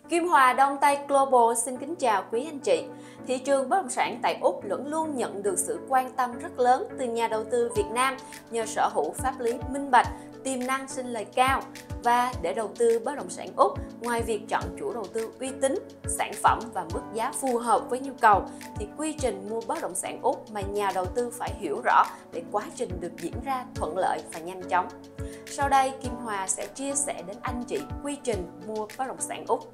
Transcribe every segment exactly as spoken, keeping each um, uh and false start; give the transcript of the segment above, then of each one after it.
Kim Hòa Đông Tây Global xin kính chào quý anh chị. Thị trường bất động sản tại Úc vẫn luôn nhận được sự quan tâm rất lớn từ nhà đầu tư Việt Nam nhờ sở hữu pháp lý minh bạch, tiềm năng sinh lời cao. Và để đầu tư bất động sản Úc, ngoài việc chọn chủ đầu tư uy tín, sản phẩm và mức giá phù hợp với nhu cầu, thì quy trình mua bất động sản Úc mà nhà đầu tư phải hiểu rõ để quá trình được diễn ra thuận lợi và nhanh chóng. Sau đây, Kim Hòa sẽ chia sẻ đến anh chị quy trình mua bất động sản Úc.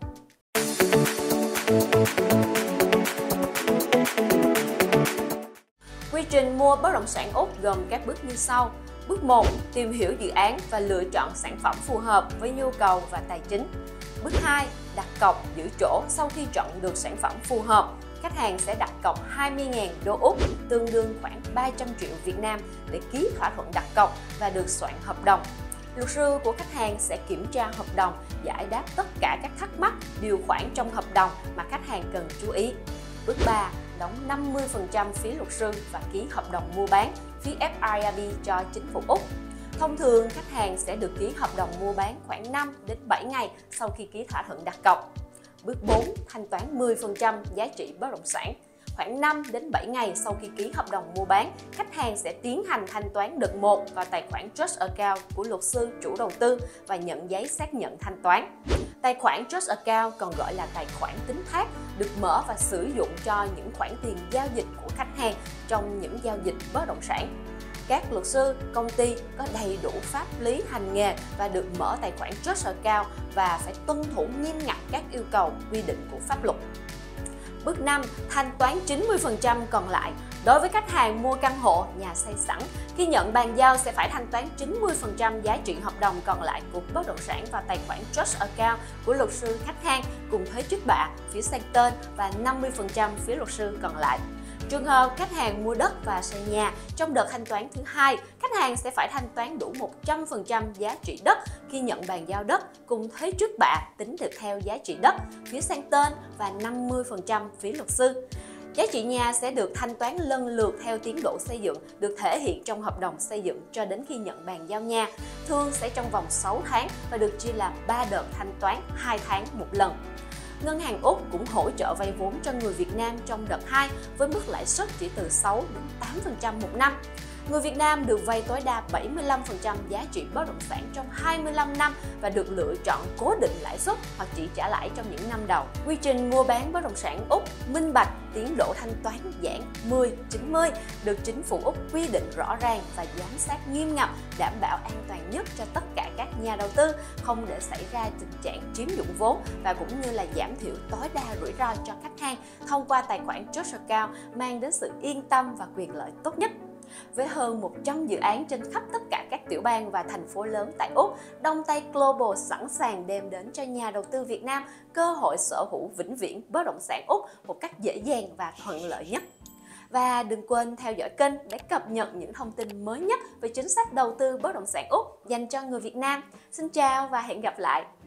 Quy trình mua bất động sản Úc gồm các bước như sau. Bước một. Tìm hiểu dự án và lựa chọn sản phẩm phù hợp với nhu cầu và tài chính. Bước hai. Đặt cọc giữ chỗ. Sau khi chọn được sản phẩm phù hợp, khách hàng sẽ đặt cọc hai mươi nghìn đô Úc, tương đương khoảng ba trăm triệu Việt Nam để ký thỏa thuận đặt cọc và được soạn hợp đồng. Luật sư của khách hàng sẽ kiểm tra hợp đồng, giải đáp tất cả các thắc mắc, điều khoản trong hợp đồng mà khách hàng cần chú ý. Bước ba. Đóng năm mươi phần trăm phí luật sư và ký hợp đồng mua bán, phí F I R B cho chính phủ Úc. Thông thường, khách hàng sẽ được ký hợp đồng mua bán khoảng năm đến bảy ngày sau khi ký thỏa thuận đặt cọc. Bước bốn. Thanh toán mười phần trăm giá trị bất động sản. Khoảng năm đến bảy ngày sau khi ký hợp đồng mua bán, khách hàng sẽ tiến hành thanh toán đợt một vào tài khoản Trust Account của luật sư chủ đầu tư và nhận giấy xác nhận thanh toán. Tài khoản Trust Account còn gọi là tài khoản tín thác, được mở và sử dụng cho những khoản tiền giao dịch của khách hàng trong những giao dịch bất động sản. Các luật sư, công ty có đầy đủ pháp lý hành nghề và được mở tài khoản Trust Account và phải tuân thủ nghiêm ngặt các yêu cầu quy định của pháp luật. Bước năm. Thanh toán chín mươi phần trăm còn lại. Đối với khách hàng mua căn hộ, nhà xây sẵn, khi nhận bàn giao sẽ phải thanh toán chín mươi phần trăm giá trị hợp đồng còn lại của bất động sản vào tài khoản Trust Account của luật sư khách hàng cùng thuế trước bạ, phí sang tên và năm mươi phần trăm phí luật sư còn lại. Trường hợp khách hàng mua đất và xây nhà, trong đợt thanh toán thứ hai, khách hàng sẽ phải thanh toán đủ một trăm phần trăm giá trị đất khi nhận bàn giao đất cùng thuế trước bạ tính được theo giá trị đất, phí sang tên và năm mươi phần trăm phí luật sư. Giá trị nhà sẽ được thanh toán lần lượt theo tiến độ xây dựng, được thể hiện trong hợp đồng xây dựng cho đến khi nhận bàn giao nhà, thường sẽ trong vòng sáu tháng và được chia làm ba đợt thanh toán hai tháng một lần. Ngân hàng Úc cũng hỗ trợ vay vốn cho người Việt Nam trong đợt hai với mức lãi suất chỉ từ sáu đến tám phần trăm một năm. Người Việt Nam được vay tối đa bảy mươi lăm phần trăm giá trị bất động sản trong hai mươi lăm năm và được lựa chọn cố định lãi suất hoặc chỉ trả lãi trong những năm đầu. Quy trình mua bán bất động sản Úc minh bạch, tiến độ thanh toán giãn mười chín mươi được chính phủ Úc quy định rõ ràng và giám sát nghiêm ngặt, đảm bảo an toàn nhất cho tất cả các nhà đầu tư, không để xảy ra tình trạng chiếm dụng vốn và cũng như là giảm thiểu tối đa rủi ro cho khách hàng thông qua tài khoản Trust Account, mang đến sự yên tâm và quyền lợi tốt nhất. Với hơn một trăm dự án trên khắp tất cả các tiểu bang và thành phố lớn tại Úc, Đông Tây Global sẵn sàng đem đến cho nhà đầu tư Việt Nam cơ hội sở hữu vĩnh viễn bất động sản Úc một cách dễ dàng và thuận lợi nhất. Và đừng quên theo dõi kênh để cập nhật những thông tin mới nhất về chính sách đầu tư bất động sản Úc dành cho người Việt Nam. Xin chào và hẹn gặp lại!